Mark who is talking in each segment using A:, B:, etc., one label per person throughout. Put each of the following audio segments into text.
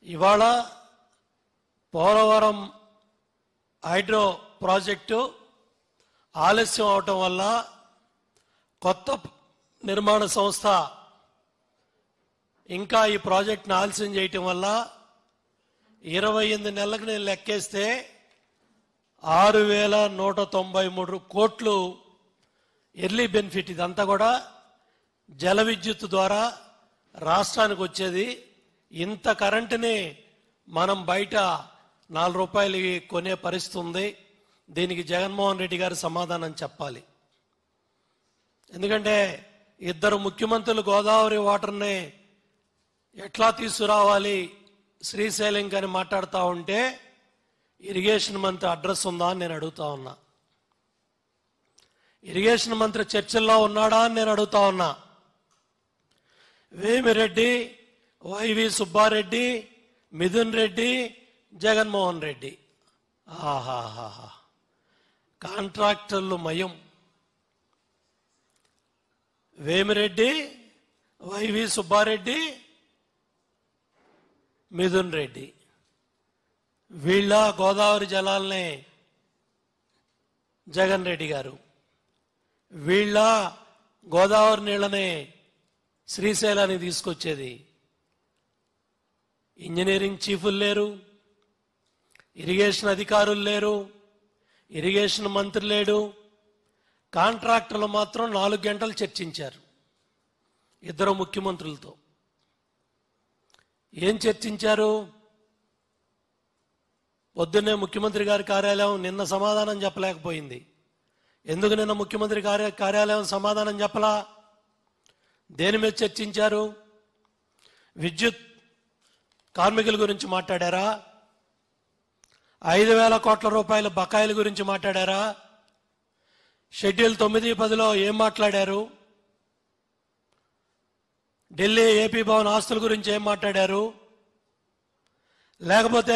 A: ఇవాళ Polavaram hydro project ఆలస్యం అవటం వల్ల కొత్త నిర్మాణ సంస్థ ఇంకా ఈ ప్రాజెక్ట్ని ఆలస్యం చేయటం వల్ల 28 నెలలకు నేను లెక్కేస్తే 6,193 కోట్లు ఎర్లీ బెనిఫిట్. ఇదంతా కూడా జల విద్యుత్ ద్వారా రాష్ట్రానికి వచ్చేది. ఇంత కరెంటుని మనం బయట 4 రూపాయలకి కొనే పరిస్థితి ఉంది. దీనికి జగన్మోహన్ రెడ్డి గారు సమాధానం చెప్పాలి. ఎందుకంటే ఇద్దరు ముఖ్యమంత్రులు గోదావరి వాటర్ని ఎట్లా తీసుకురావాలి శ్రీశైలం అని మాట్లాడుతూ ఉంటే ఇరిగేషన్ మంత్రి అడ్రస్ ఉందా అని నేను అడుగుతా ఉన్నా. ఇరిగేషన్ మంత్రి చర్చల్లో ఉన్నాడా అని నేను అడుగుతా ఉన్నా. వేమిరెడ్డి, వైవి సుబ్బారెడ్డి, మిథున్ రెడ్డి, జగన్మోహన్ రెడ్డి, ఆహాహా కాంట్రాక్టర్లు మయం. వేమిరెడ్డి, వైవి సుబ్బారెడ్డి, మిథున్ రెడ్డి, వీళ్ళ గోదావరి జలాల్ని జగన్ రెడ్డి గారు, వీళ్ళ గోదావరి నీళ్ళని శ్రీశైలానికి తీసుకొచ్చేది. ఇంజనీరింగ్ చీఫ్లు లేరు, ఇరిగేషన్ అధికారులు లేరు, ఇరిగేషన్ మంత్రి లేడు. కాంట్రాక్టర్లు మాత్రం 4 గంటలు చర్చించారు ఇద్దరు ముఖ్యమంత్రులతో. ఏం చర్చించారు? పొద్దున్నే ముఖ్యమంత్రి గారి కార్యాలయం నిన్న సమాధానం చెప్పలేకపోయింది. ఎందుకు నిన్న ముఖ్యమంత్రి కార్యాలయం సమాధానం చెప్పలా? దేని మీద చర్చించారు? విద్యుత్ కార్మికుల గురించి మాట్లాడారా? 5,000 కోట్ల రూపాయల బకాయిల గురించి మాట్లాడారా? షెడ్యూల్ 9-10లో ఏం మాట్లాడారు? ఢిల్లీ ఏపీ భవన్ ఆస్తుల గురించి ఏం మాట్లాడారు? లేకపోతే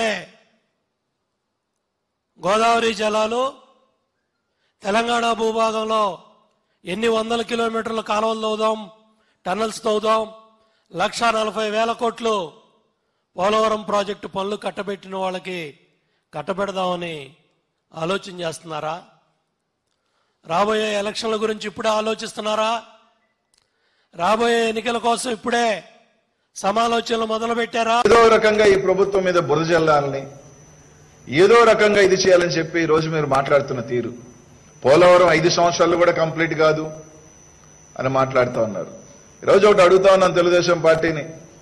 A: గోదావరి జలాలు తెలంగాణ భూభాగంలో ఎన్ని వందల కిలోమీటర్ల కాలువలు తవ్వుదాం, టన్నల్స్ తవ్వుదాం, 1,40,000 కోట్లు పోలవరం ప్రాజెక్టు పనులు కట్టబెట్టిన వాళ్ళకి కట్టబెడదామని ఆలోచన చేస్తున్నారా? రాబోయే ఎలక్షన్ల గురించి ఇప్పుడే ఆలోచిస్తున్నారా? రాబోయే ఎన్నికల కోసం ఇప్పుడే సమాలోచనలు మొదలు పెట్టారా?
B: ఏదో రకంగా ఈ ప్రభుత్వం మీద బురద జల్లాలని, ఏదో రకంగా ఇది చేయాలని చెప్పి ఈ రోజు మీరు మాట్లాడుతున్న తీరు, పోలవరం 5 సంవత్సరాలు కూడా కంప్లీట్ కాదు అని మాట్లాడుతూ ఉన్నారు. ఈరోజు ఒకటి అడుగుతా ఉన్నాను తెలుగుదేశం పార్టీని,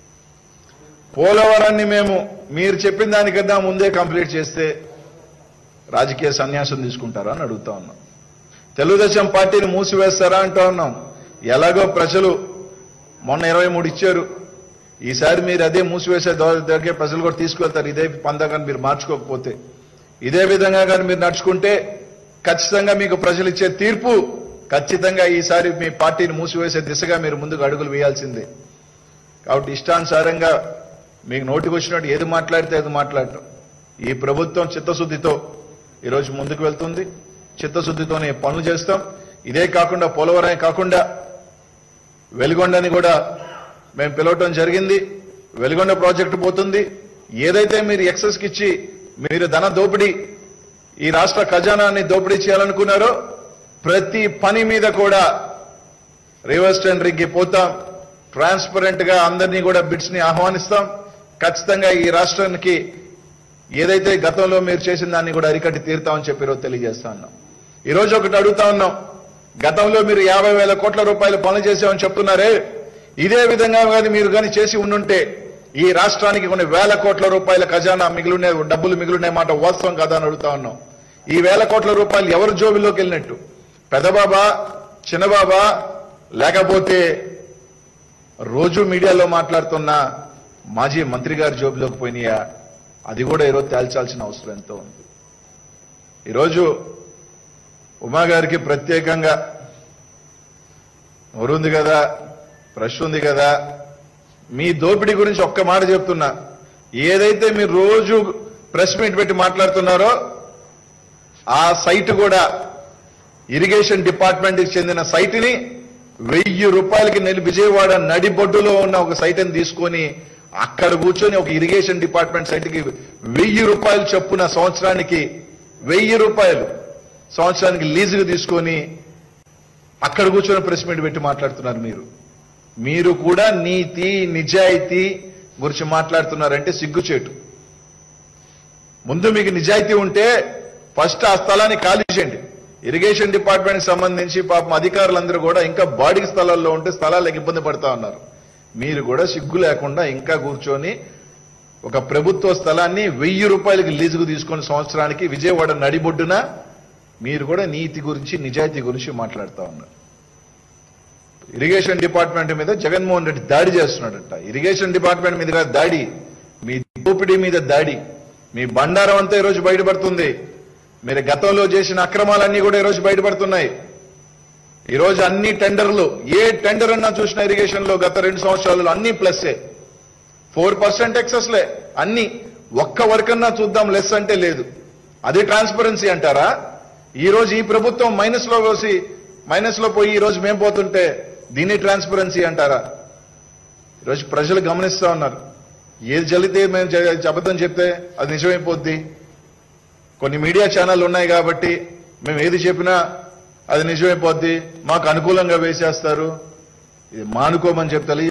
B: పోలవరాన్ని మీరు చెప్పిన దానికన్నా ముందే కంప్లీట్ చేస్తే రాజకీయ సన్యాసం తీసుకుంటారా అని అడుగుతా ఉన్నాం. తెలుగుదేశం పార్టీని మూసివేస్తారా అంటూ ఉన్నాం. ఎలాగో ప్రజలు మొన్న 23 ఇచ్చారు, ఈసారి మీరు అదే మూసివేసే దగ్గర ప్రజలు కూడా తీసుకువెళ్తారు. ఇదే పందాన్ని మీరు మార్చుకోకపోతే, ఇదే విధంగా కానీ మీరు నడుచుకుంటే ఖచ్చితంగా మీకు ప్రజలు ఇచ్చే తీర్పు ఖచ్చితంగా ఈసారి మీ పార్టీని మూసివేసే దిశగా మీరు ముందుకు అడుగులు వేయాల్సిందే. కాబట్టి ఇష్టానుసారంగా మీకు నోటికి వచ్చినట్టు ఏది మాట్లాడితే అది మాట్లాడటం. ఈ ప్రభుత్వం చిత్తశుద్ధితో ఈరోజు ముందుకు వెళ్తుంది, చిత్తశుద్ధితోనే పనులు చేస్తాం. ఇదే కాకుండా పోలవరమే కాకుండా వెలిగొండని కూడా మేము పిలవటం జరిగింది. వెలిగొండ ప్రాజెక్టు పోతుంది. ఏదైతే మీరు ఎక్సెస్కి ఇచ్చి మీరు ధన దోపిడీ, ఈ రాష్ట్ర ఖజానాన్ని దోపిడీ చేయాలనుకున్నారో ప్రతి పని మీద కూడా రివర్స్ టెండరింగ్కి పోతాం. ట్రాన్స్పరెంట్ గా అందరినీ కూడా బిడ్స్ ని ఆహ్వానిస్తాం. ఖచ్చితంగా ఈ రాష్ట్రానికి ఏదైతే గతంలో మీరు చేసిన దాన్ని కూడా అరికట్టి తీరుతామని చెప్పి ఈరోజు తెలియజేస్తా ఉన్నాం. ఈరోజు ఒకటి అడుగుతా ఉన్నాం, గతంలో మీరు 50,000 కోట్ల రూపాయలు పనులు చేసామని చెప్తున్నారే, ఇదే విధంగా కానీ మీరు కానీ చేసి ఉండుంటే ఈ రాష్ట్రానికి కొన్ని 1,000 కోట్ల రూపాయల ఖజానా మిగిలిన డబ్బులు మిగిలిన మాట వాస్తవం కదా అని అడుగుతా ఉన్నాం. ఈ 1,000 కోట్ల రూపాయలు ఎవరు జోబిలోకి వెళ్ళినట్టు? పెద్దబాబా, చిన్నబాబా, లేకపోతే రోజు మీడియాలో మాట్లాడుతున్న మాజీ మంత్రి గారి జోబులోకి పోయినాయా? అది కూడా ఈరోజు తేల్చాల్సిన అవసరం ఎంతో ఉంది. ఈరోజు ఉమా గారికి ప్రత్యేకంగా ఉంది కదా, ప్రశ్న ఉంది కదా, మీ దోపిడీ గురించి ఒక్క మాట చెప్తున్నా. ఏదైతే మీరు రోజు ప్రెస్ మీట్ పెట్టి మాట్లాడుతున్నారో ఆ సైట్ కూడా ఇరిగేషన్ డిపార్ట్మెంట్కి చెందిన సైట్ని 1,000 రూపాయలకి విజయవాడ నడిబొడ్డులో ఉన్న ఒక సైట్ని తీసుకొని అక్కడ కూర్చొని ఒక ఇరిగేషన్ డిపార్ట్మెంట్ సైట్కి 1000 రూపాయలు చొప్పున సంవత్సరానికి 1000 రూపాయలు సంవత్సరానికి లీజుకు తీసుకొని అక్కడ కూర్చొని ప్రెస్ మీట్ పెట్టి మాట్లాడుతున్నారు మీరు కూడా నీతి నిజాయితీ గురించి మాట్లాడుతున్నారంటే సిగ్గుచేటు. ముందు మీకు నిజాయితీ ఉంటే ఫస్ట్ ఆ స్థలాన్ని ఖాళీ చేయండి. ఇరిగేషన్ డిపార్ట్మెంట్కి సంబంధించి పాపం అధికారులందరూ కూడా ఇంకా బాడీకి స్థలాల్లో ఉంటే స్థలాలకు ఇబ్బంది పడతా ఉన్నారు. మీరు కూడా సిగ్గు లేకుండా ఇంకా కూర్చొని ఒక ప్రభుత్వ స్థలాన్ని 1000 రూపాయలకి లీజుకు తీసుకొని సంవత్సరానికి విజయవాడ నడిబొడ్డున మీరు కూడా నీతి గురించి నిజాయితీ గురించి మాట్లాడుతూ ఉన్నారు. ఇరిగేషన్ డిపార్ట్మెంట్ మీద జగన్మోహన్ రెడ్డి దాడి చేస్తున్నాడట. ఇరిగేషన్ డిపార్ట్మెంట్ మీద దాడి, మీ దోపిడీ మీద దాడి, మీ బండారం అంతా ఈరోజు బయటపడుతుంది. మీరు గతంలో చేసిన అక్రమాలన్నీ కూడా ఈరోజు బయటపడుతున్నాయి. ఈరోజు అన్ని టెండర్లు, ఏ టెండర్ అన్నా చూసిన ఇరిగేషన్ లో గత 2 సంవత్సరాలలో అన్ని ప్లస్సే, 4% ఎక్సెస్లే అన్ని. ఒక్క వర్క్ అన్నా చూద్దాం లెస్ అంటే లేదు. అది ట్రాన్స్పరెన్సీ అంటారా? ఈ రోజు ఈ ప్రభుత్వం మైనస్ లో పోయి ఈ రోజు మేము పోతుంటే దీన్ని ట్రాన్స్పరెన్సీ అంటారా? ఈరోజు ప్రజలు గమనిస్తా ఉన్నారు. ఏది జరిగితే మేము అబద్ధం చెప్తే అది నిజమైపోద్ది. కొన్ని మీడియా ఛానల్ ఉన్నాయి కాబట్టి మేము ఏది చెప్పినా అది నిజమైపోద్ది, మాకు అనుకూలంగా వేసేస్తారు. ఇది మానుకోమని చెప్తా.